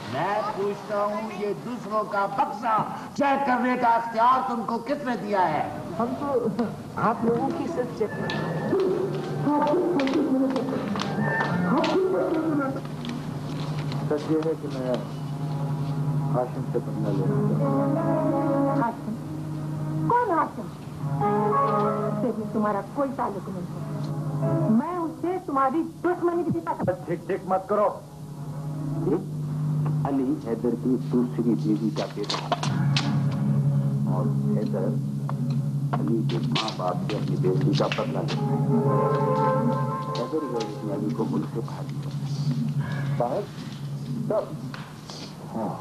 मैं पूछता हूँ, ये दूसरों का बक्सा चेक करने का अख्तियार तुमको किसने दिया है? हम तो आप लोगों की सिर्फ चेक सच ये है कि मैं हाशिम से बदला ले रहा हूँ। हाशिम? कौन हाशिम? उससे भी तुम्हारा कोई ताल्लुक नहीं है। मैं उससे तुम्हारी दुश्मनी भी दिखा सकता। ठीक ठीक मत करो। अली हैदर की दूसरी बीवी का बेटा और हैदर अली के माँ बाप से अपनी बेटी का बदला लेता है। हैदर ही अली को मुल्क से बाहर निकाला। साहब, हाँ,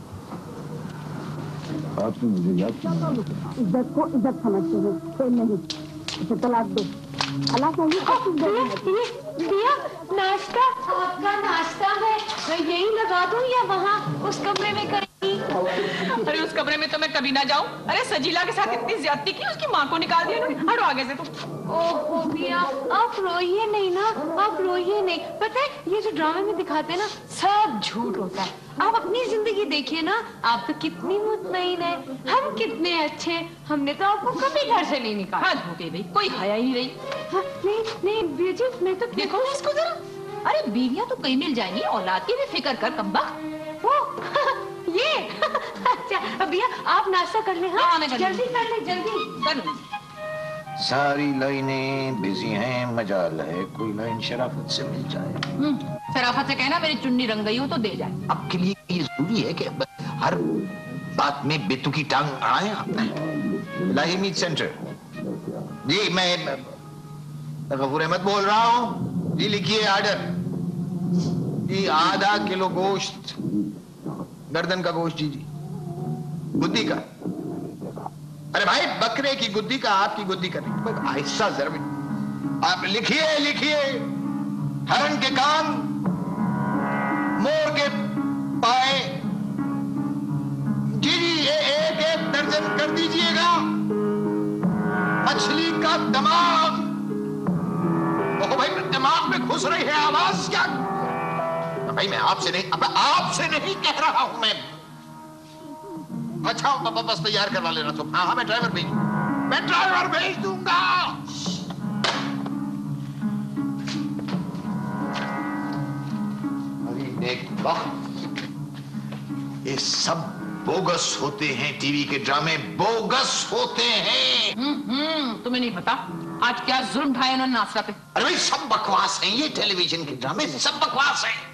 आपने मुझे याद किया। इज्जत को इज्जत समझते हैं, खेल नहीं। इसे तलाक दो। अल्लाह चाहिए। दिया नाश्ता, आपका नाश्ता है, मैं यही लगा दूं या वहाँ उस कमरे में कहीं? अरे उस कमरे में तो मैं कभी ना जाऊं। अरे सजीला के साथ इतनी ज्यादती की, उसकी माँ को निकाल दिया ना। हटो आगे से तुम। ओहो मिया, आप रोइए नहीं ना, आप रोइए नहीं। पता है ये जो ड्रामे में दिखाते हैं ना, सब झूठ होता है। आप अपनी जिंदगी देखिए ना, आप तो कितनी मुतमईन है, हम कितने अच्छे। हमने तो आपको कभी घर से नहीं निकाला। हद हो गई भाई, कोई हया ही नहीं रही। हाँ, नहीं बीजी, मैं तो देखो ना इसको जरा। अरे बीवियां तो कहीं मिल जाएंगी, औलाद की भी फिक्र कर कमबख्त। वो ये अच्छा भैया आप नाश्ता कर ले। हाँ जल्दी कर ले, जल्दी कर लूं। सारी लाइनें बिजी हैं, मजाल है कोई लाइन शराफत से मिल जाए। शराफत से कहना मेरी चुन्नी रंग गई हो तो दे जाए। आपके लिए ये जरूरी है कि हर बात में बेतुकी टांग अड़ाएं आपने। इलाही मीट सेंटर जी, मैं गफूर अहमद बोल रहा हूँ जी। लिखिए ऑर्डर जी, आधा किलो गोश्त, गर्दन का गोश्त जी, गुद्दी का। अरे भाई बकरे की गुद्दी का, आपकी गुद्दी का नहीं। आहिस्ता जरा आप लिखिए, लिखिए। हरण के कान, मोर के पाए जी जी, एक एक दर्जन कर दीजिएगा। मछली का दिमाग, ओहो भाई दिमाग में घुस रही है आवाज क्या? भाई मैं आपसे नहीं, अब आपसे नहीं कह रहा हूं मैं। अच्छा बस तैयार करवा लेना तुम। हाँ हाँ, मैं ड्राइवर भेज दूंगा। अभी एक वक्त ये सब बोगस होते हैं, टीवी के ड्रामे बोगस होते हैं। तुम्हें नहीं पता आज क्या जुल्म ढाया उन्होंने नासरा पे। अरे भाई सब बकवास हैं, ये टेलीविजन के ड्रामे सब बकवास हैं।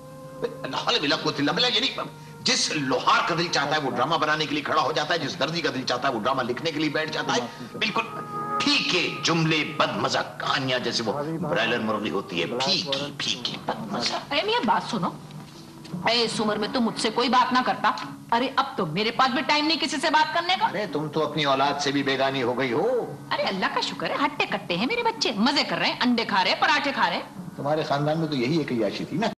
जिस लोहार का दिल चाहता है वो ड्रामा बनाने के लिए खड़ा हो जाता है, जिस दर्जी का दिल चाहता है वो ड्रामा लिखने के लिए बैठ जाता है। बिल्कुल फीके जुमले, बदमजा कहानियां, जैसे वो ब्रायलर मुर्गी होती है, फीकी फीकी बदमजा। अरे मियां बात सुनो, इस उम्र में तो मुझसे कोई बात ना करता। अरे अब तो मेरे पास भी टाइम नहीं किसी से बात करने का। अरे तुम तो अपनी औलाद से भी बेगानी हो गई हो। अरे अल्लाह का शुक्र है, हट्टे कट्टे हैं मेरे बच्चे, मजे कर रहे हैं, अंडे खा रहे हैं, पराठे खा रहे हैं। तुम्हारे खानदान में तो यही एक याशी थी ना।